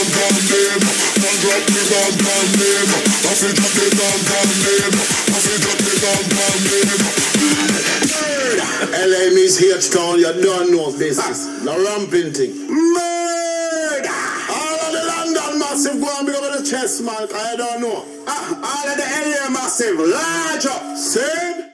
LA means H-Town, you don't know business. No ramping thing. Murder! All of the London massive go and be over the chest, man. I don't know. All of the LA massive, large up. See?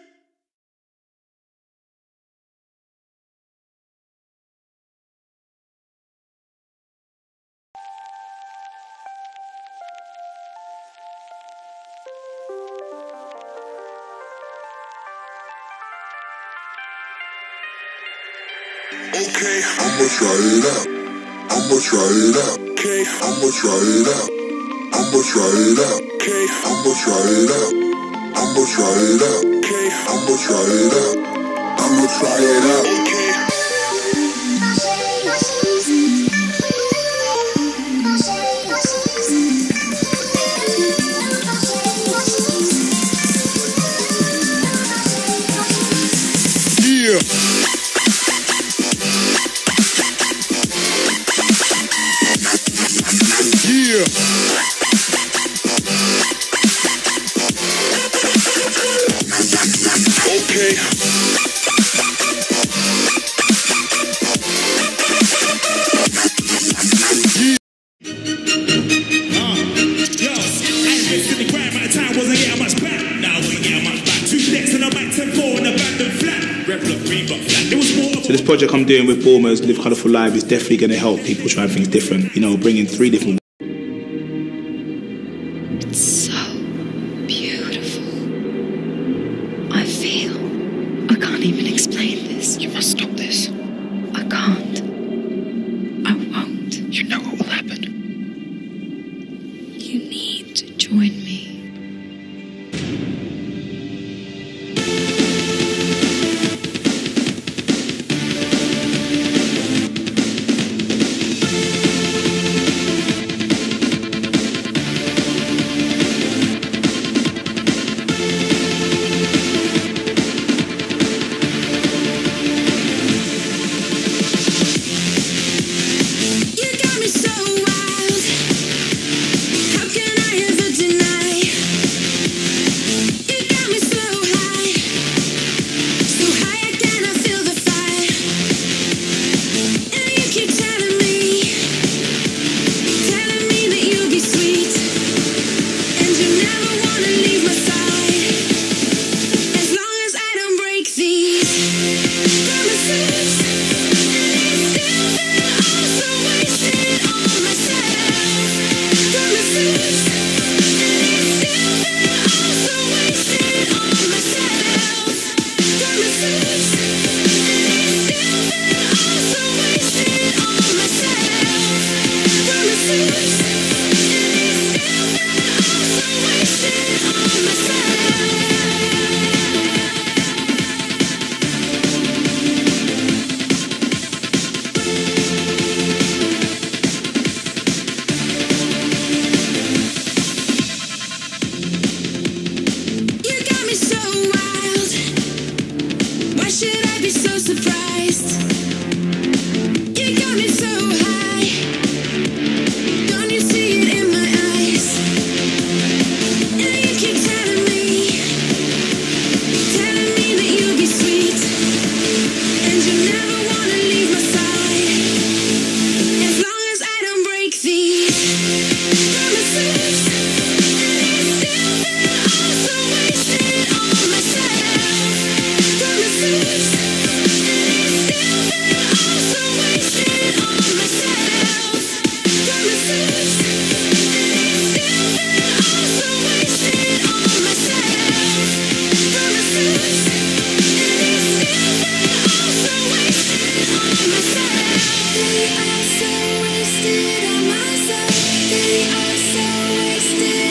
Okay, I'ma try it out. I'ma try it out. Okay, I'ma try it out. I'ma try it out. Okay, I'ma try it out. I'ma try it out. Okay, I'ma try it out. I'ma try it out. Okay. Yeah. Yeah. Okay. Yo, I ain't been the grind, my time wasn't getting much back. Now I wasn't getting much back. 2 decks and a back 10-4 and a abandoned flat. Regular green but flat. There was more. So this project I'm doing with Bournemouth, Live Colourful Live, is definitely going to help people try things different. You know, bringing 3 different. It's so beautiful. I feel. I can't even explain this. You must stop this. I can't. I won't. You know what will happen. You need to join me. They are so wasted.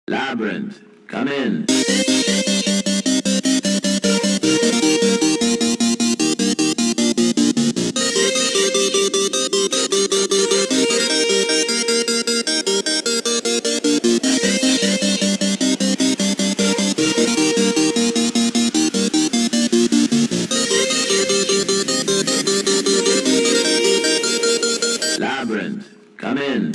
Labyrinth, come in. Labyrinth, come in.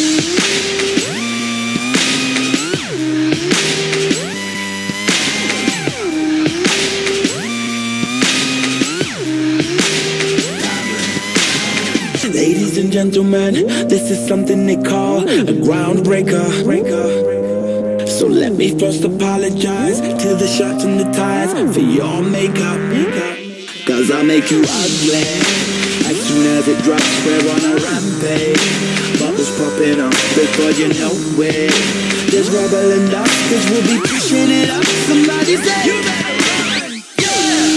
Ladies and gentlemen, this is something they call a groundbreaker. So let me first apologize to the shirts and the ties for your makeup. Cause I'll make you ugly as soon as it drops. We're on a rampage, bubbles popping up before you know it. There's rubble and dust cause we'll be pushing it up. Somebody say you better run, yeah.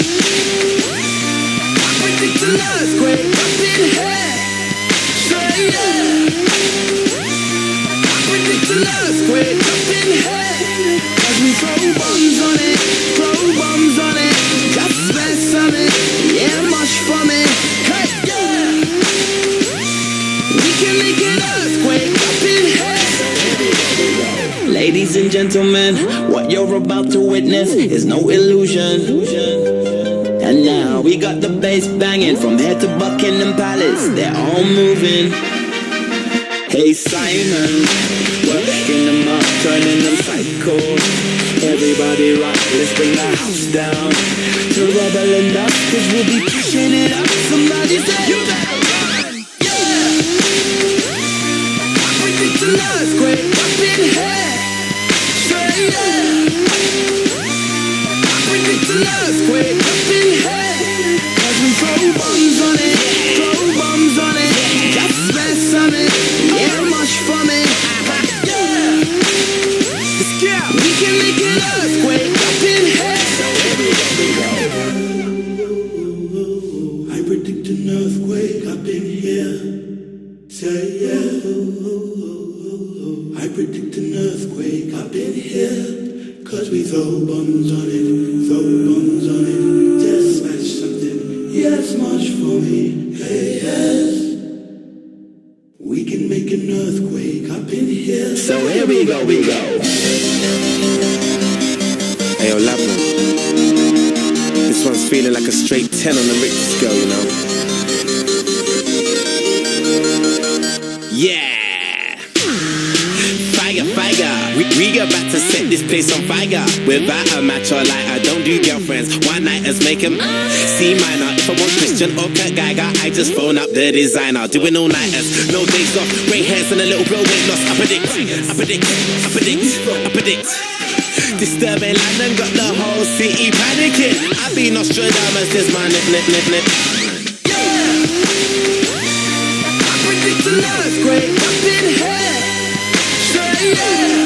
I predict an earthquake up in here. Say yeah. I predict an earthquake up in here. Cause we throw bombs on it, just mess on it, yeah, mush from it. Hey, yeah. We can make an earthquake up in here. Ladies and gentlemen, what you're about to witness is no illusion. And now we got the bass banging from here to Buckingham Palace. They're all moving. Hey Simon, we're waking them up, turning them psycho. Everybody rock, let's bring the house down to rubble and dust, cause we'll be pushing it up. Somebody say you better run, yeah. I predict an earthquake up in here. Say yeah. I predict an earthquake up in here. Cause we throw bombs on it, just mess on it, yeah, much from it. Yeah. We can make an earthquake up in here. So I predict an earthquake up in here. Say yeah. I predict an earthquake up in here. Cause we throw bombs on it, just smash something, yes, much for me, hey, yes. We can make an earthquake up in here. So here we go. Hey yo, Labyrinth, this one's feeling like a straight 10 on the Richter scale, you know? Yeah! Fire, we about to set this place on fire. Without a match or lighter, don't do girlfriends. One-nighters make them C minor. If I want Christian or Kurt Geiger, I just phone up the designer. Doing all-nighters, no days off, grey hairs and a little bit of weight loss. I predict. Disturbing London got the whole city panicking. I be Nostradamus, this my nip. Yeah! I predict an earthquake up in here. Say yeah!